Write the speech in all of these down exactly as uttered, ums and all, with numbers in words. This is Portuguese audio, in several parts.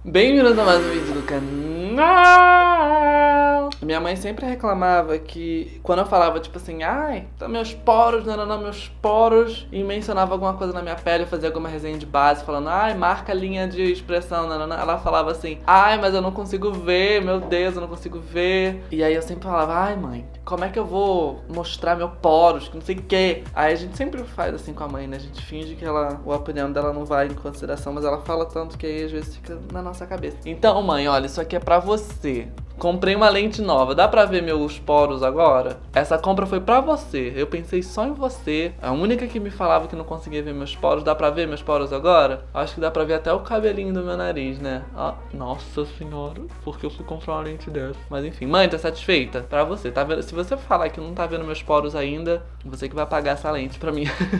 Bem-vindos a mais um vídeo do canal. Minha mãe sempre reclamava que quando eu falava tipo assim, ai, tá meus poros, não, não, não, meus poros, e mencionava alguma coisa na minha pele, fazia alguma resenha de base falando, ai, marca a linha de expressão, não, não, não. Ela falava assim, ai, mas eu não consigo ver, meu Deus, eu não consigo ver. E aí eu sempre falava, ai, mãe, como é que eu vou mostrar meus poros, que não sei o que. Aí a gente sempre faz assim com a mãe, né? A gente finge que ela, a opinião dela não vai em consideração, mas ela fala tanto que aí às vezes fica na nossa cabeça. Então, mãe, olha, isso aqui é pra você. Comprei uma lente nova, dá pra ver meus poros agora? Essa compra foi pra você, eu pensei só em você. A única que me falava que não conseguia ver meus poros. Dá pra ver meus poros agora? Acho que dá pra ver até o cabelinho do meu nariz, né? Ah, nossa senhora, porque eu fui comprar uma lente dessa. Mas enfim, mãe, tá satisfeita? Pra você, tá vendo? Se você falar que não tá vendo meus poros ainda, você que vai pagar essa lente pra mim.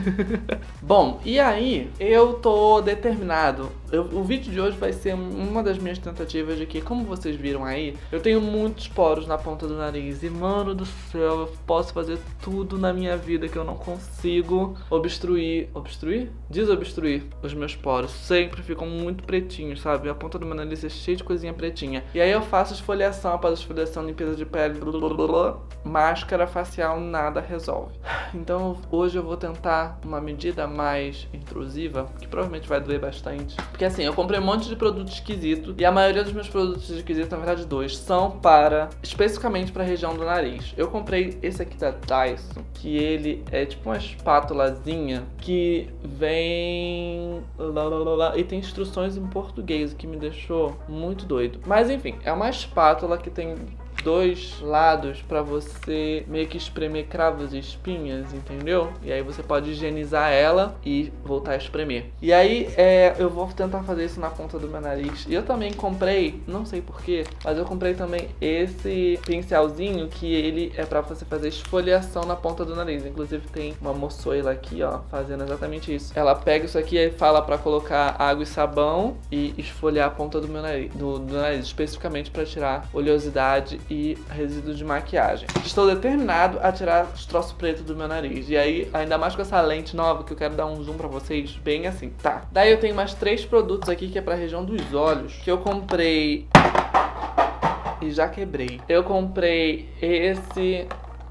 Bom, e aí, eu tô determinado. Eu, o vídeo de hoje vai ser uma das minhas tentativas de que, como vocês viram aí, eu tenho muitos poros na ponta do nariz. E, mano do céu, eu posso fazer tudo na minha vida que eu não consigo obstruir... Obstruir? Desobstruir os meus poros. Sempre ficam muito pretinhos, sabe? A ponta do meu nariz é cheia de coisinha pretinha. E aí eu faço esfoliação após esfoliação, limpeza de pele, blá, blá, blá, blá. Máscara facial, nada resolve. Então, hoje eu vou tentar uma medida mais intrusiva, que provavelmente vai doer bastante. Porque assim, eu comprei um monte de produto esquisito e a maioria dos meus produtos esquisitos, na verdade dois, são para, especificamente para a região do nariz. Eu comprei esse aqui da Dyson, que ele é tipo uma espátulazinha que vem... Lá, lá, lá, lá, e tem instruções em português, o que me deixou muito doido. Mas enfim, é uma espátula que tem dois lados pra você meio que espremer cravos e espinhas, entendeu? E aí você pode higienizar ela e voltar a espremer. E aí é, eu vou tentar fazer isso na ponta do meu nariz. E eu também comprei, não sei porquê, mas eu comprei também esse pincelzinho que ele é pra você fazer esfoliação na ponta do nariz. Inclusive tem uma moçoila aqui, ó, fazendo exatamente isso. Ela pega isso aqui e fala pra colocar água e sabão e esfoliar a ponta do meu nariz, do, do nariz especificamente pra tirar oleosidade e e resíduo de maquiagem. Estou determinado a tirar os troços pretos do meu nariz. E aí, ainda mais com essa lente nova, que eu quero dar um zoom pra vocês, bem assim, tá? Daí eu tenho mais três produtos aqui, que é pra região dos olhos, que eu comprei e já quebrei. Eu comprei esse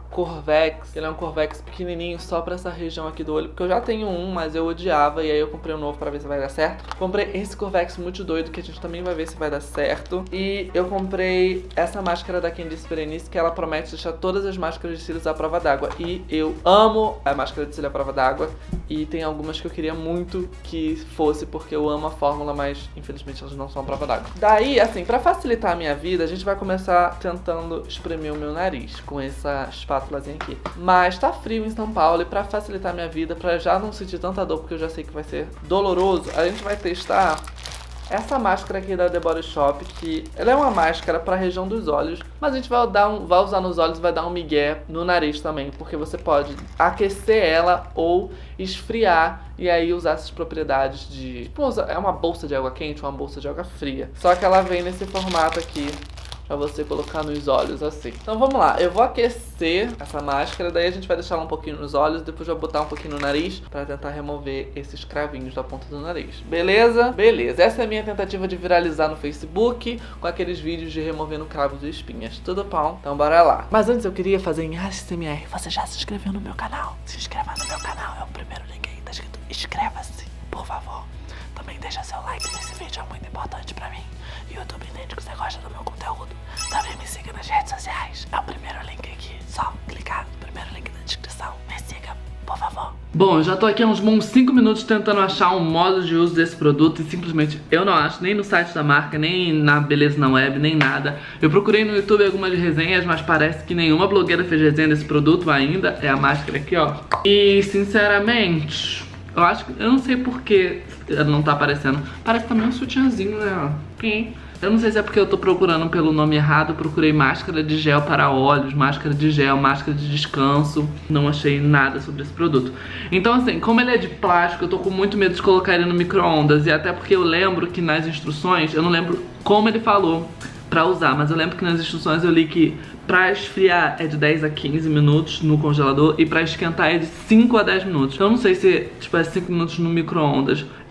Corvex, ele é um Corvex pequenininho só pra essa região aqui do olho, porque eu já tenho um, mas eu odiava, e aí eu comprei um novo pra ver se vai dar certo. Comprei esse Corvex muito doido, que a gente também vai ver se vai dar certo. E eu comprei essa máscara da Candice Berenice, que ela promete deixar todas as máscaras de cílios à prova d'água. E eu amo a máscara de cílio à prova d'água, e tem algumas que eu queria muito que fosse, porque eu amo a fórmula, mas infelizmente elas não são à prova d'água. Daí, assim, pra facilitar a minha vida, a gente vai começar tentando espremer o meu nariz com essa espátula aqui. Mas tá frio em São Paulo e pra facilitar minha vida, pra já não sentir tanta dor, porque eu já sei que vai ser doloroso, a gente vai testar essa máscara aqui da The Body Shop, que ela é uma máscara pra região dos olhos, mas a gente vai, dar um, vai usar nos olhos e vai dar um migué no nariz também, porque você pode aquecer ela ou esfriar e aí usar essas propriedades de... Tipo, é uma bolsa de água quente ou uma bolsa de água fria. Só que ela vem nesse formato aqui, pra você colocar nos olhos assim. Então vamos lá, eu vou aquecer essa máscara, daí a gente vai deixar ela um pouquinho nos olhos, depois vou botar um pouquinho no nariz pra tentar remover esses cravinhos da ponta do nariz. Beleza? Beleza, essa é a minha tentativa de viralizar no Facebook com aqueles vídeos de removendo cravos e espinhas. Tudo bom? Então bora lá. Mas antes eu queria fazer em A S M R. Você já se inscreveu no meu canal? Se inscreva no meu canal, é o primeiro link aí, tá escrito inscreva-se, por favor. Também deixa seu like nesse vídeo, é muito importante pra mim. YouTube entende que você gosta do meu conteúdo. Também me siga nas redes sociais. É o primeiro link aqui. Só clicar no primeiro link na descrição. Me siga, por favor. Bom, eu já tô aqui há uns bons cinco minutos tentando achar um modo de uso desse produto e simplesmente eu não acho, nem no site da marca, nem na Beleza na Web, nem nada. Eu procurei no YouTube algumas resenhas, mas parece que nenhuma blogueira fez resenha desse produto ainda. É a máscara aqui, ó. E, sinceramente, eu acho que... Eu não sei por que não tá aparecendo. Parece também um sutiãzinho, né? Sim. Eu não sei se é porque eu tô procurando pelo nome errado. Eu procurei máscara de gel para olhos, máscara de gel, máscara de descanso. Não achei nada sobre esse produto. Então assim, como ele é de plástico, eu tô com muito medo de colocar ele no micro-ondas. E até porque eu lembro que nas instruções, eu não lembro como ele falou pra usar, mas eu lembro que nas instruções eu li que pra esfriar é de dez a quinze minutos no congelador e pra esquentar é de cinco a dez minutos. Eu não sei se, tipo, é cinco minutos no micro-ondas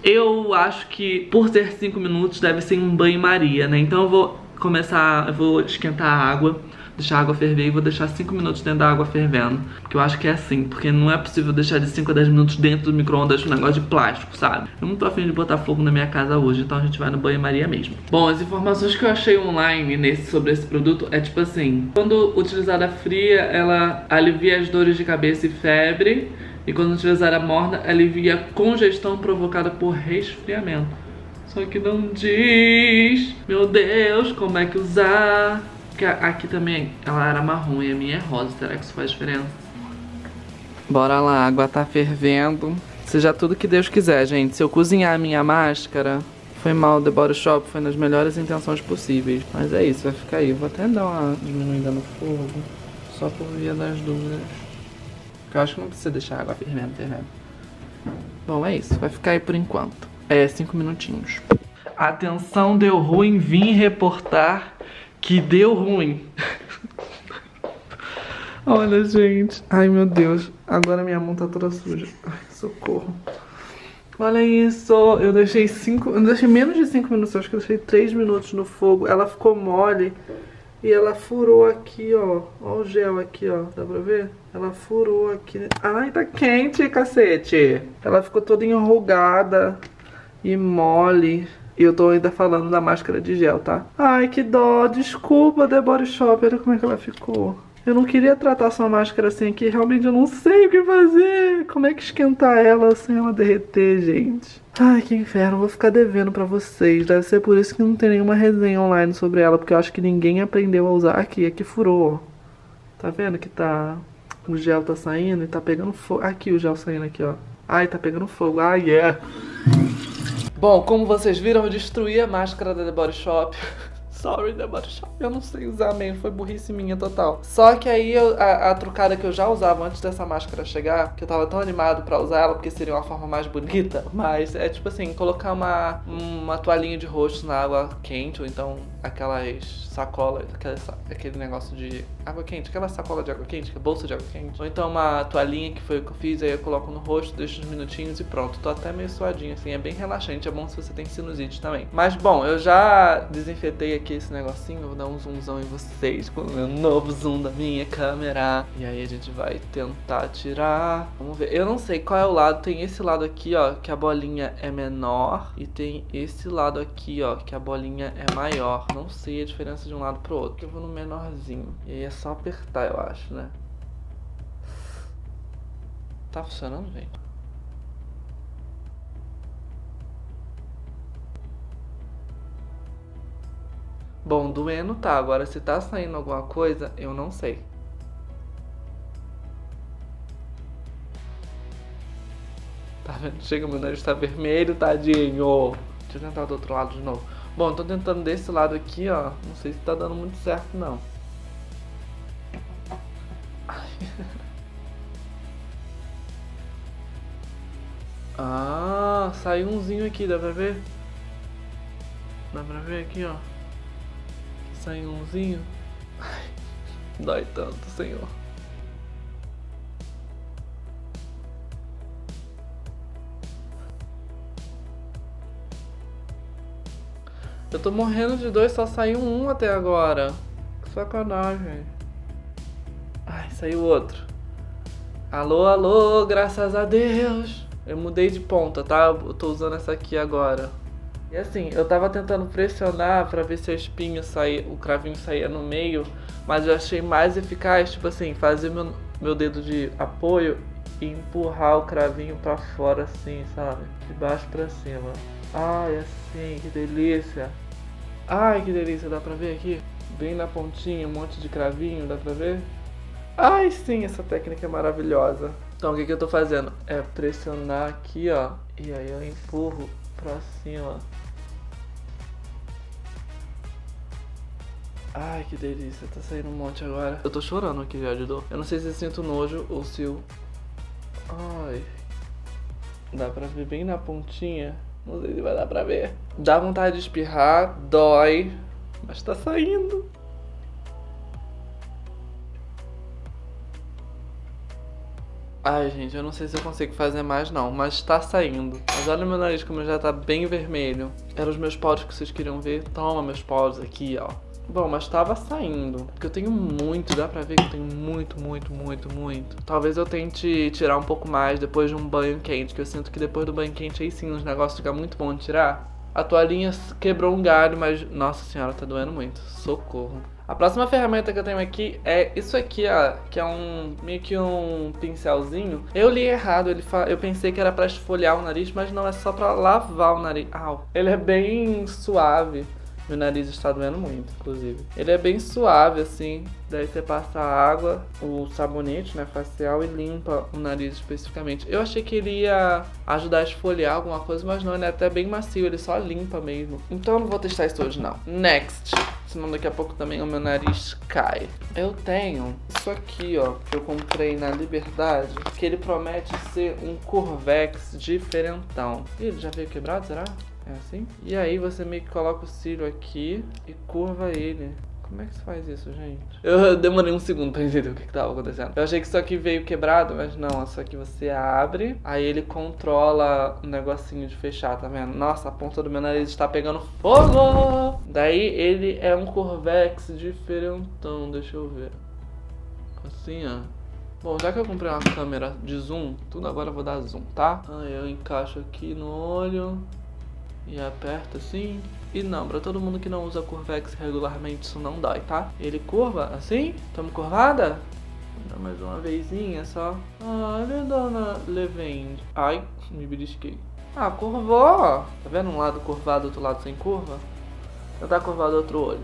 Eu acho que por ser cinco minutos deve ser um banho-maria, né? Então eu vou começar, eu vou esquentar a água, deixar a água ferver e vou deixar cinco minutos dentro da água fervendo. Porque eu acho que é assim, porque não é possível deixar de cinco a dez minutos dentro do micro-ondas um negócio de plástico, sabe? Eu não tô afim de botar fogo na minha casa hoje, então a gente vai no banho-maria mesmo. Bom, as informações que eu achei online nesse, sobre esse produto é tipo assim: quando utilizada fria, ela alivia as dores de cabeça e febre. E quando utilizada morna, alivia congestão provocada por resfriamento. Só que não diz, meu Deus, como é que usar. Porque aqui também ela era marrom e a minha é rosa. Será que isso faz diferença? Bora lá, a água tá fervendo. Seja tudo que Deus quiser, gente. Se eu cozinhar a minha máscara, foi mal, The Body Shop, foi nas melhores intenções possíveis. Mas é isso, vai ficar aí. Vou até dar uma diminuída no fogo, só por via das dúvidas. Porque eu acho que não precisa deixar a água fervendo, fervendo. Bom, é isso, vai ficar aí por enquanto. É, cinco minutinhos. Atenção, deu ruim, vim reportar que deu ruim. Olha, gente. Ai, meu Deus. Agora minha mão tá toda suja. Ai, socorro. Olha isso. Eu deixei cinco... Eu deixei menos de cinco minutos. Acho que eu deixei três minutos no fogo. Ela ficou mole. E ela furou aqui, ó. Ó o gel aqui, ó. Dá pra ver? Ela furou aqui. Ai, tá quente, cacete. Ela ficou toda enrugada e mole. E eu tô ainda falando da máscara de gel, tá? Ai, que dó. Desculpa, The Body Shop. Olha como é que ela ficou. Eu não queria tratar sua máscara assim aqui. Realmente eu não sei o que fazer. Como é que esquentar ela sem ela derreter, gente? Ai, que inferno. Vou ficar devendo pra vocês. Deve ser por isso que não tem nenhuma resenha online sobre ela. Porque eu acho que ninguém aprendeu a usar aqui. Aqui furou, ó. Tá vendo que tá... O gel tá saindo e tá pegando fogo. Aqui o gel saindo aqui, ó. Ai, tá pegando fogo. Ai, yeah. Bom, como vocês viram, eu destruí a máscara da The Body Shop. Sorry, The Body Shop. Eu não sei usar mesmo, foi burrice minha total. Só que aí eu, a, a trucada que eu já usava antes dessa máscara chegar, que eu tava tão animado pra usar ela, porque seria uma forma mais bonita, mas é tipo assim, colocar uma, uma toalhinha de rosto na água quente, ou então aquelas sacolas, aquele, aquele negócio de água quente, aquela sacola de água quente, bolsa de água quente. Ou então uma toalhinha, que foi o que eu fiz, aí eu coloco no rosto, deixo uns minutinhos e pronto. Tô até meio suadinho, assim, é bem relaxante, é bom se você tem sinusite também. Mas bom, eu já desinfetei aqui esse negocinho, eu vou dar um zoomzão em vocês com o meu novo zoom da minha câmera. E aí a gente vai tentar tirar. Vamos ver, eu não sei qual é o lado. Tem esse lado aqui, ó, que a bolinha é menor, e tem esse lado aqui, ó, que a bolinha é maior. Não sei a diferença de um lado pro outro. Eu vou no menorzinho, e aí é só apertar, eu acho, né? Tá funcionando, gente? Bom, doendo tá. Agora, se tá saindo alguma coisa, eu não sei. Tá vendo? Chega, meu nariz tá vermelho, tadinho. Deixa eu tentar do outro lado de novo. Bom, eu tô tentando desse lado aqui, ó. Não sei se tá dando muito certo, não. Ai. Ah, saiu umzinho aqui, dá pra ver? Dá pra ver aqui, ó. Saiu umzinho. Ai, dói tanto, senhor. Eu tô morrendo de dor, só saiu um até agora. Que sacanagem. Ai, saiu outro. Alô, alô, graças a Deus. Eu mudei de ponta, tá? Eu tô usando essa aqui agora. E assim, eu tava tentando pressionar pra ver se a espinha saía, o cravinho saía no meio, mas eu achei mais eficaz, tipo assim, fazer meu, meu dedo de apoio e empurrar o cravinho pra fora assim, sabe? De baixo pra cima. Ai, assim, que delícia. Ai, que delícia, dá pra ver aqui? Bem na pontinha, um monte de cravinho, dá pra ver? Ai, sim, essa técnica é maravilhosa. Então, o que que eu tô fazendo? É pressionar aqui, ó, e aí eu empurro pra cima. Ai, que delícia, tá saindo um monte agora. Eu tô chorando aqui já de dor. Eu não sei se eu sinto nojo ou se eu... Ai... Dá pra ver bem na pontinha. Não sei se vai dar pra ver. Dá vontade de espirrar, dói, mas tá saindo. Ai, gente, eu não sei se eu consigo fazer mais não, mas tá saindo. Mas olha o meu nariz como já tá bem vermelho. Eram os meus poros que vocês queriam ver? Toma meus poros aqui, ó. Bom, mas tava saindo. Porque eu tenho muito, dá pra ver que eu tenho muito, muito, muito, muito. Talvez eu tente tirar um pouco mais depois de um banho quente, que eu sinto que depois do banho quente aí sim os negócios ficam muito bom de tirar. A toalhinha quebrou um galho, mas nossa senhora, tá doendo muito. Socorro. A próxima ferramenta que eu tenho aqui é isso aqui, ó, que é um meio que um pincelzinho. Eu li errado, ele fa... eu pensei que era pra esfoliar o nariz, mas não, é só pra lavar o nariz. Au. Ele é bem suave. Meu nariz está doendo muito, inclusive. Ele é bem suave, assim. Daí você passa a água, o sabonete, né, facial, e limpa o nariz especificamente. Eu achei que ele ia ajudar a esfoliar alguma coisa, mas não, ele é até bem macio, ele só limpa mesmo. Então eu não vou testar isso hoje, não. Next. Senão daqui a pouco também o meu nariz cai. Eu tenho isso aqui, ó, que eu comprei na Liberdade, que ele promete ser um Curvex diferentão. Ih, ele já veio quebrado, será? É assim? E aí você meio que coloca o cílio aqui e curva ele. Como é que se faz isso, gente? Eu demorei um segundo pra entender o que que tava acontecendo. Eu achei que isso aqui veio quebrado, mas não. Isso aqui você abre, aí ele controla o negocinho de fechar, tá vendo? Nossa, a ponta do meu nariz está pegando fogo! Daí ele é um Curvex diferentão, deixa eu ver. Assim, ó. Bom, já que eu comprei uma câmera de zoom, tudo agora eu vou dar zoom, tá? Aí eu encaixo aqui no olho e aperta assim. E não, pra todo mundo que não usa Curvex regularmente, isso não dói, tá? Ele curva assim, tamo curvada? Vou dar mais uma vezinha só. Ah, olha, dona Levende. Ai, me belisquei. Ah, curvou. Tá vendo um lado curvado, outro lado sem curva? Já tá curvado outro olho.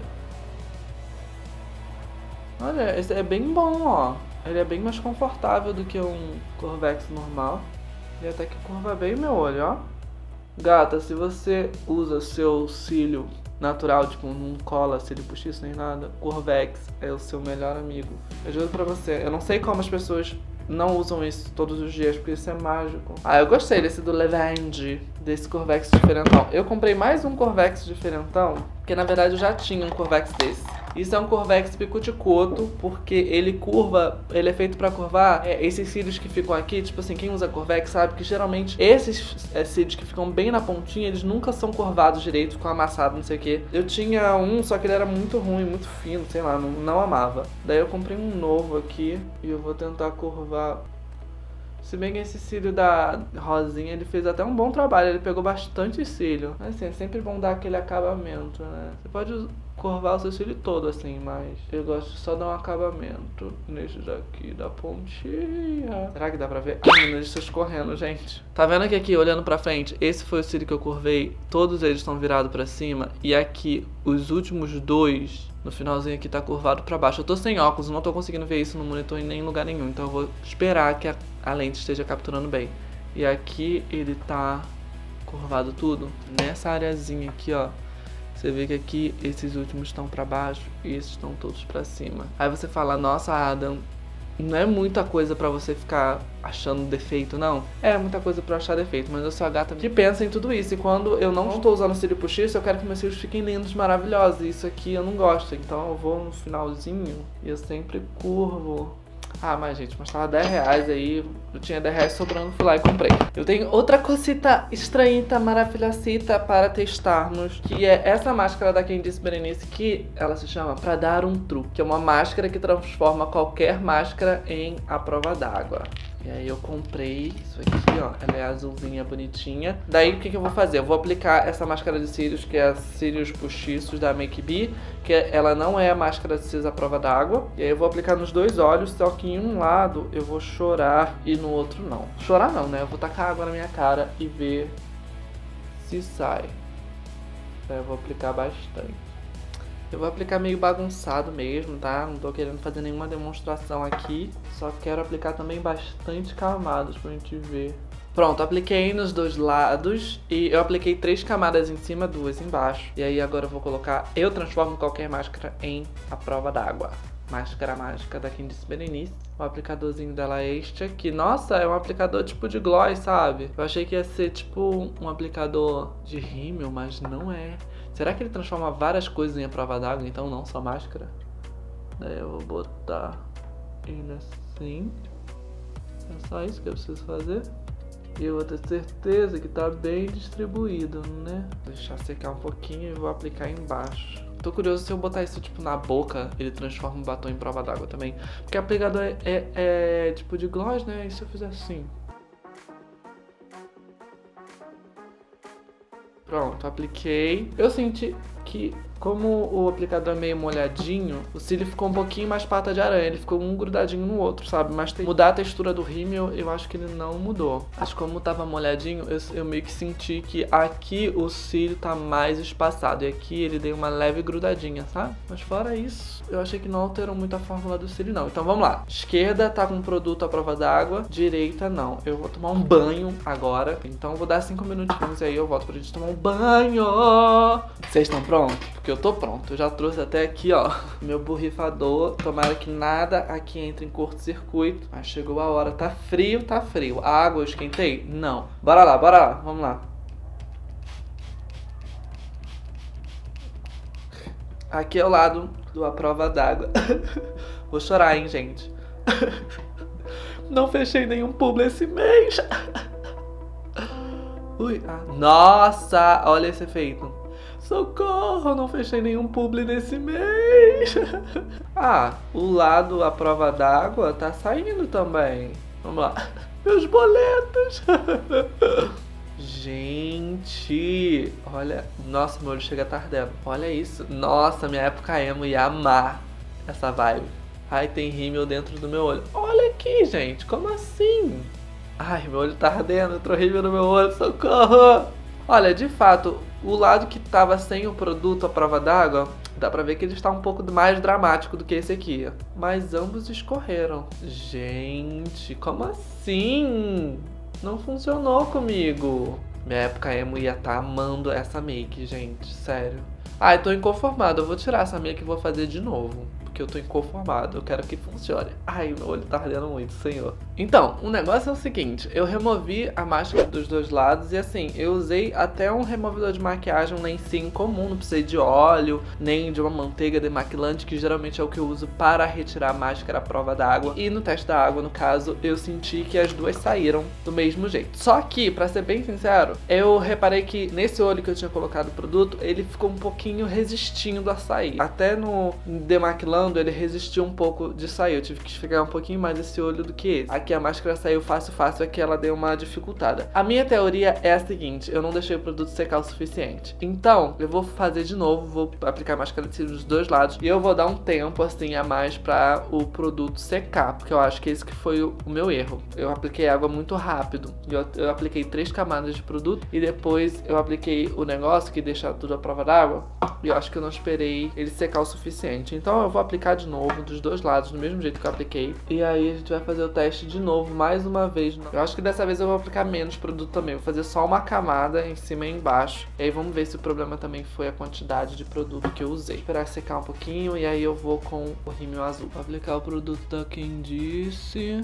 Olha, esse é bem bom, ó. Ele é bem mais confortável do que um Curvex normal. E até que curva bem meu olho, ó. Gata, se você usa seu cílio natural, tipo, não cola cílio postiço nem nada, Curvex é o seu melhor amigo. Eu juro pra você, eu não sei como as pessoas não usam isso todos os dias, porque isso é mágico. Ah, eu gostei desse do Levende, desse Curvex diferentão. Eu comprei mais um Curvex diferentão, porque na verdade eu já tinha um Curvex desse. Isso é um Curvex Picuticoto, porque ele curva, ele é feito pra curvar é, esses cílios que ficam aqui, tipo assim, quem usa Curvex sabe que geralmente esses é, cílios que ficam bem na pontinha, eles nunca são curvados direito, ficam amassados, não sei o que. Eu tinha um, só que ele era muito ruim, muito fino, sei lá, não, não amava. Daí eu comprei um novo aqui e eu vou tentar curvar. Se bem que esse cílio da Rosinha, ele fez até um bom trabalho, ele pegou bastante cílio. Mas assim, é sempre bom dar aquele acabamento, né? Você pode curvar o seu cílio todo assim, mas eu gosto de só dar um acabamento nesse daqui, da pontinha. Será que dá pra ver? Ai, meu Deus, estou escorrendo, gente. Tá vendo que aqui, olhando pra frente, esse foi o cílio que eu curvei, todos eles estão virados pra cima, e aqui, os últimos dois, no finalzinho aqui, tá curvado pra baixo. Eu tô sem óculos, não tô conseguindo ver isso no monitor em nenhum lugar nenhum, então eu vou esperar que a, a lente esteja capturando bem. E aqui ele tá curvado tudo, nessa areazinha aqui, ó. Você vê que aqui esses últimos estão pra baixo e esses estão todos pra cima. Aí você fala, nossa, Adam, não é muita coisa pra você ficar achando defeito, não. É muita coisa pra achar defeito, mas eu sou a gata que pensa em tudo isso. E quando eu não estou usando cílio postiço, eu quero que meus cílios fiquem lindos, maravilhosos. E isso aqui eu não gosto, então eu vou no finalzinho e eu sempre curvo. Ah, mas gente, mas tava dez reais aí, eu tinha dez reais sobrando, fui lá e comprei. Eu tenho outra cosita estranhita, maravilhosita para testarmos, que é essa máscara da Quem Disse Berenice, que ela se chama Pra Dar um Truque, que é uma máscara que transforma qualquer máscara em a prova d'água. E aí eu comprei isso aqui, ó, ela é azulzinha, bonitinha. Daí o que que eu vou fazer? Eu vou aplicar essa máscara de cílios, que é a Cílios Postiços da Make Be, que ela não é a máscara de cílios à prova d'água. E aí eu vou aplicar nos dois olhos, só que em um lado eu vou chorar e no outro não. Chorar não, né? Eu vou tacar água na minha cara e ver se sai. Daí eu vou aplicar bastante. Eu vou aplicar meio bagunçado mesmo, tá? Não tô querendo fazer nenhuma demonstração aqui. Só quero aplicar também bastante camadas pra gente ver. Pronto, apliquei nos dois lados. E eu apliquei três camadas em cima, duas embaixo. E aí agora eu vou colocar... Eu transformo qualquer máscara em a prova d'água. Máscara mágica da Quem Disse Berenice. O aplicadorzinho dela é este aqui. Nossa, é um aplicador tipo de gloss, sabe? Eu achei que ia ser tipo um aplicador de rímel, mas não é. Será que ele transforma várias coisas em a prova d'água, então não só máscara? Daí eu vou botar ele assim. É só isso que eu preciso fazer. E eu vou ter certeza que tá bem distribuído, né? Vou deixar secar um pouquinho e vou aplicar embaixo. Tô curioso se eu botar isso tipo na boca, ele transforma o batom em prova d'água também. Porque a pegada é, é, é tipo de gloss, né? E se eu fizer assim? Pronto, apliquei. Eu senti que, como o aplicador é meio molhadinho, o cílio ficou um pouquinho mais pata de aranha. Ele ficou um grudadinho no outro, sabe? Mas tem... mudar a textura do rímel, eu acho que ele não mudou. Mas como tava molhadinho, eu, eu meio que senti que aqui o cílio tá mais espaçado. E aqui ele deu uma leve grudadinha, sabe? Mas fora isso, eu achei que não alterou muito a fórmula do cílio, não. Então vamos lá. Esquerda tá com produto à prova d'água. Direita, não. Eu vou tomar um banho agora. Então eu vou dar cinco minutinhos e aí eu volto pra gente tomar um banho. Vocês estão prontos? Porque eu tô pronto, eu já trouxe até aqui, ó, meu borrifador. Tomara que nada aqui entre em curto-circuito. Mas chegou a hora, tá frio, tá frio. A água eu esquentei? Não. Bora lá, bora lá, vamos lá. Aqui é o lado do à prova d'água. Vou chorar, hein, gente. Não fechei nenhum publi esse mês. Ui, ah. Nossa, olha esse efeito. Socorro, não fechei nenhum publi nesse mês. Ah, o lado à prova d'água tá saindo também. Vamos lá. Meus boletos. Gente, olha. Nossa, meu olho chega tardendo. Olha isso. Nossa, minha época emo ia amar essa vibe. Ai, tem rímel dentro do meu olho. Olha aqui, gente. Como assim? Ai, meu olho tá ardendo. Entrou rímel no meu olho. Socorro. Olha, de fato, o lado que tava sem o produto à prova d'água, dá pra ver que ele está um pouco mais dramático do que esse aqui. Mas ambos escorreram. Gente, como assim? Não funcionou comigo. Minha época emo ia estar amando essa make, gente. Sério. Ai, tô inconformado. Eu vou tirar essa make e vou fazer de novo. Porque eu tô inconformado. Eu quero que funcione. Ai, meu olho tá ardendo muito, senhor. Então, o negócio é o seguinte. Eu removi a máscara dos dois lados. E assim, eu usei até um removedor de maquiagem, um lencinho comum. Não precisei de óleo, nem de uma manteiga demaquilante, que geralmente é o que eu uso para retirar a máscara à prova d'água. E no teste da água, no caso, eu senti que as duas saíram do mesmo jeito. Só que, pra ser bem sincero, eu reparei que nesse olho que eu tinha colocado o produto, ele ficou um pouquinho resistindo a sair. Até no demaquilante, ele resistiu um pouco de sair. Eu tive que esfregar um pouquinho mais esse olho do que esse. Aqui a máscara saiu fácil, fácil. Aqui ela deu uma dificultada. A minha teoria é a seguinte. Eu não deixei o produto secar o suficiente. Então, eu vou fazer de novo. Vou aplicar a máscara de cílios dos dois lados. E eu vou dar um tempo, assim, a mais pra o produto secar. Porque eu acho que esse que foi o, o meu erro. Eu apliquei água muito rápido. Eu, eu apliquei três camadas de produto. E depois eu apliquei o negócio que deixa tudo à prova d'água. E eu acho que eu não esperei ele secar o suficiente. Então eu vou aplicar de novo dos dois lados, do mesmo jeito que eu apliquei. E aí a gente vai fazer o teste de novo, mais uma vez. Eu acho que dessa vez eu vou aplicar menos produto também. Vou fazer só uma camada em cima e embaixo. E aí vamos ver se o problema também foi a quantidade de produto que eu usei. Esperar secar um pouquinho e aí eu vou com o rímel azul. Vou aplicar o produto da Quem Disse.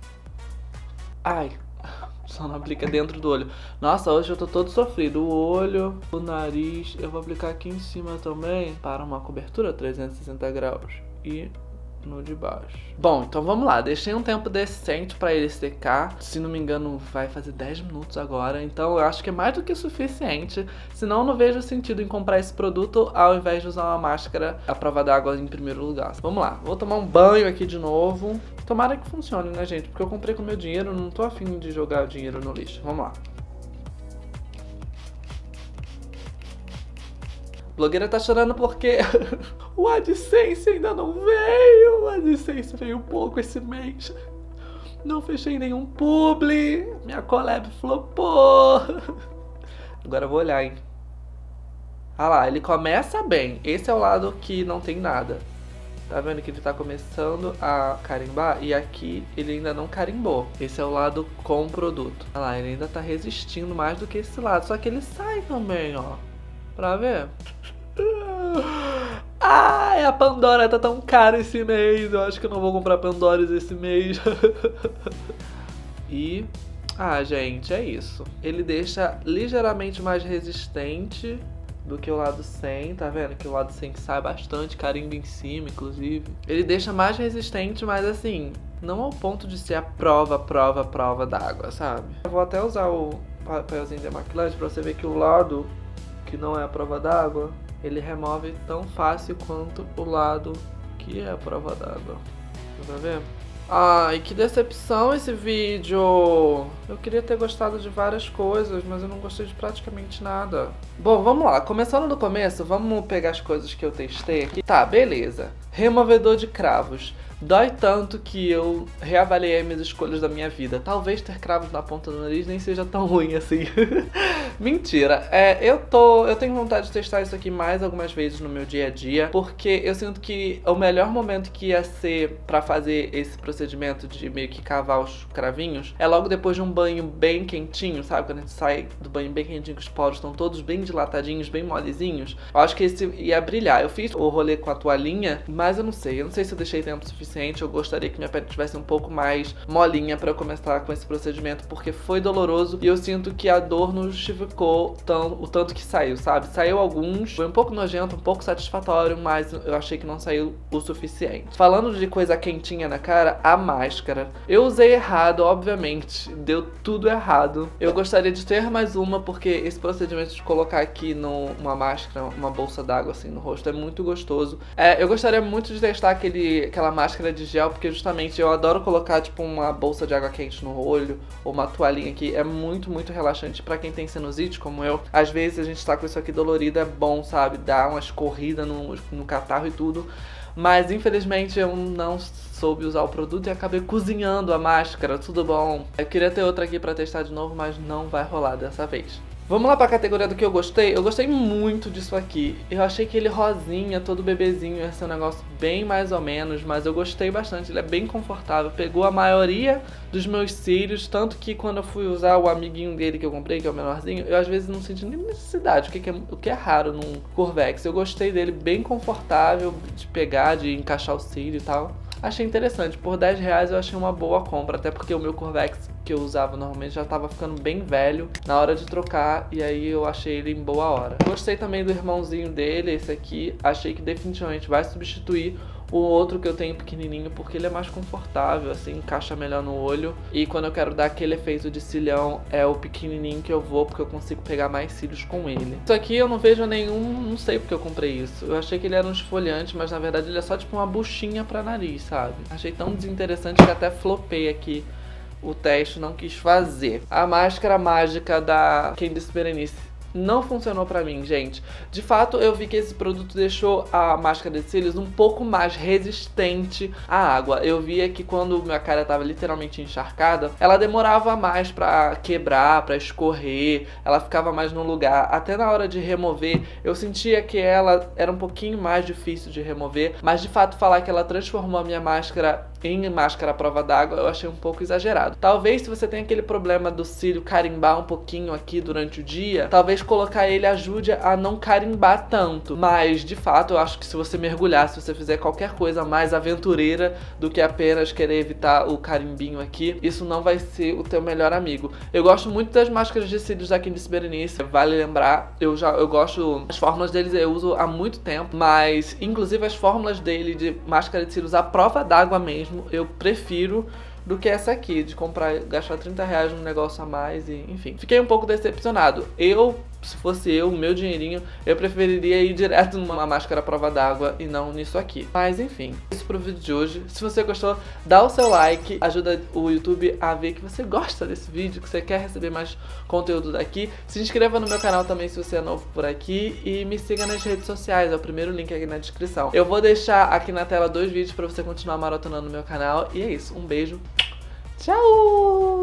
Ai, só não aplica dentro do olho. Nossa, hoje eu tô todo sofrido. O olho, o nariz. Eu vou aplicar aqui em cima também para uma cobertura trezentos e sessenta graus. E no de baixo. Bom, então vamos lá. Deixei um tempo decente pra ele secar. Se não me engano, vai fazer dez minutos agora. Então eu acho que é mais do que suficiente. Senão eu não vejo sentido em comprar esse produto ao invés de usar uma máscara à prova d'água em primeiro lugar. Vamos lá. Vou tomar um banho aqui de novo. Tomara que funcione, né, gente? Porque eu comprei com meu dinheiro. Não tô afim de jogar dinheiro no lixo. Vamos lá. Blogueira tá chorando porque o AdSense ainda não veio. O AdSense veio pouco esse mês. Não fechei nenhum publi. Minha collab flopou. Agora eu vou olhar, hein. Ah lá, ele começa bem. Esse é o lado que não tem nada. Tá vendo que ele tá começando a carimbar? E aqui ele ainda não carimbou. Esse é o lado com o produto. Ah lá, ele ainda tá resistindo mais do que esse lado. Só que ele sai também, ó. Pra ver? Ai, a Pandora tá tão cara esse mês. Eu acho que eu não vou comprar Pandoras esse mês. E... ah, gente, é isso. Ele deixa ligeiramente mais resistente do que o lado cem, tá vendo? Que o lado cem sai bastante, carimbo em cima, inclusive. Ele deixa mais resistente, mas assim... não ao ponto de ser a prova, prova, prova d'água, sabe? Eu vou até usar o papelzinho de demaquilante pra você ver que o lado que não é a prova d'água, ele remove tão fácil quanto o lado que é a prova d'água. Dá pra ver? Ai, que decepção esse vídeo! Eu queria ter gostado de várias coisas, mas eu não gostei de praticamente nada. Bom, vamos lá. Começando do começo, vamos pegar as coisas que eu testei aqui. Tá, beleza. Removedor de cravos. Dói tanto que eu reavaliei minhas escolhas da minha vida. Talvez ter cravos na ponta do nariz nem seja tão ruim assim. Mentira. É, eu tô... Eu tenho vontade de testar isso aqui mais algumas vezes no meu dia a dia, porque eu sinto que o melhor momento que ia ser pra fazer esse procedimento de meio que cavar os cravinhos é logo depois de um banho bem quentinho, sabe? Quando a gente sai do banho bem quentinho, que os poros estão todos bem dilatadinhos, bem molezinhos. Eu acho que esse ia brilhar. Eu fiz o rolê com a toalhinha, mas eu não sei. Eu não sei se eu deixei tempo suficiente. Eu gostaria que minha pele tivesse um pouco mais molinha pra eu começar com esse procedimento, porque foi doloroso e eu sinto que a dor não justificou tão, o tanto que saiu, sabe? Saiu alguns, foi um pouco nojento, um pouco satisfatório, mas eu achei que não saiu o suficiente. Falando de coisa quentinha na cara, a máscara. Eu usei errado, obviamente, deu tudo errado. Eu gostaria de ter mais uma, porque esse procedimento de colocar aqui numa máscara, uma bolsa d'água assim no rosto, é muito gostoso. É, eu gostaria muito de testar aquele, aquela máscara de gel, porque justamente eu adoro colocar tipo uma bolsa de água quente no olho ou uma toalhinha aqui, é muito, muito relaxante pra quem tem sinusite como eu. Às vezes a gente tá com isso aqui dolorido, é bom, sabe, dar uma escorrida no, no catarro e tudo, mas infelizmente eu não soube usar o produto e acabei cozinhando a máscara, tudo bom. Eu queria ter outra aqui pra testar de novo, mas não vai rolar dessa vez. Vamos lá pra categoria do que eu gostei. Eu gostei muito disso aqui. Eu achei que ele rosinha, todo bebezinho, ia ser um negócio bem mais ou menos, mas eu gostei bastante. Ele é bem confortável. Pegou a maioria dos meus cílios, tanto que quando eu fui usar o amiguinho dele que eu comprei, que é o menorzinho, eu às vezes não senti nem necessidade, o que é, o que é raro num Curvex. Eu gostei dele, bem confortável de pegar, de encaixar o cílio e tal. Achei interessante, por dez reais eu achei uma boa compra, até porque o meu Curvex que eu usava normalmente já tava ficando bem velho na hora de trocar, e aí eu achei ele em boa hora. Gostei também do irmãozinho dele, esse aqui, achei que definitivamente vai substituir o outro que eu tenho pequenininho, porque ele é mais confortável, assim, encaixa melhor no olho. E quando eu quero dar aquele efeito de cílio, é o pequenininho que eu vou, porque eu consigo pegar mais cílios com ele. Isso aqui eu não vejo nenhum, não sei porque eu comprei isso. Eu achei que ele era um esfoliante, mas na verdade ele é só tipo uma buchinha pra nariz, sabe? Achei tão desinteressante que até flopei aqui o teste, não quis fazer. A máscara mágica da Candice Berenice não funcionou pra mim, gente. De fato, eu vi que esse produto deixou a máscara de cílios um pouco mais resistente à água. Eu via que quando minha cara tava literalmente encharcada, ela demorava mais pra quebrar, pra escorrer, ela ficava mais no lugar. Até na hora de remover, eu sentia que ela era um pouquinho mais difícil de remover, mas de fato falar que ela transformou a minha máscara em máscara à prova d'água, eu achei um pouco exagerado. Talvez se você tem aquele problema do cílio carimbar um pouquinho aqui durante o dia, talvez colocar ele ajude a não carimbar tanto. Mas, de fato, eu acho que se você mergulhar, se você fizer qualquer coisa mais aventureira do que apenas querer evitar o carimbinho aqui, isso não vai ser o teu melhor amigo. Eu gosto muito das máscaras de cílios da Candice Berenice, vale lembrar, eu já eu gosto, as fórmulas deles eu uso há muito tempo, mas inclusive as fórmulas dele de máscara de cílios à prova d'água mesmo, eu prefiro do que essa aqui, de comprar, gastar trinta reais num negócio a mais e, enfim. Fiquei um pouco decepcionado. Eu, se fosse eu, o meu dinheirinho, eu preferiria ir direto numa máscara à prova d'água e não nisso aqui. Mas, enfim, isso pro vídeo de hoje. Se você gostou, dá o seu like, ajuda o YouTube a ver que você gosta desse vídeo, que você quer receber mais conteúdo daqui. Se inscreva no meu canal também se você é novo por aqui e me siga nas redes sociais, é o primeiro link aqui na descrição. Eu vou deixar aqui na tela dois vídeos pra você continuar maratonando no meu canal. E é isso, um beijo. Tchau!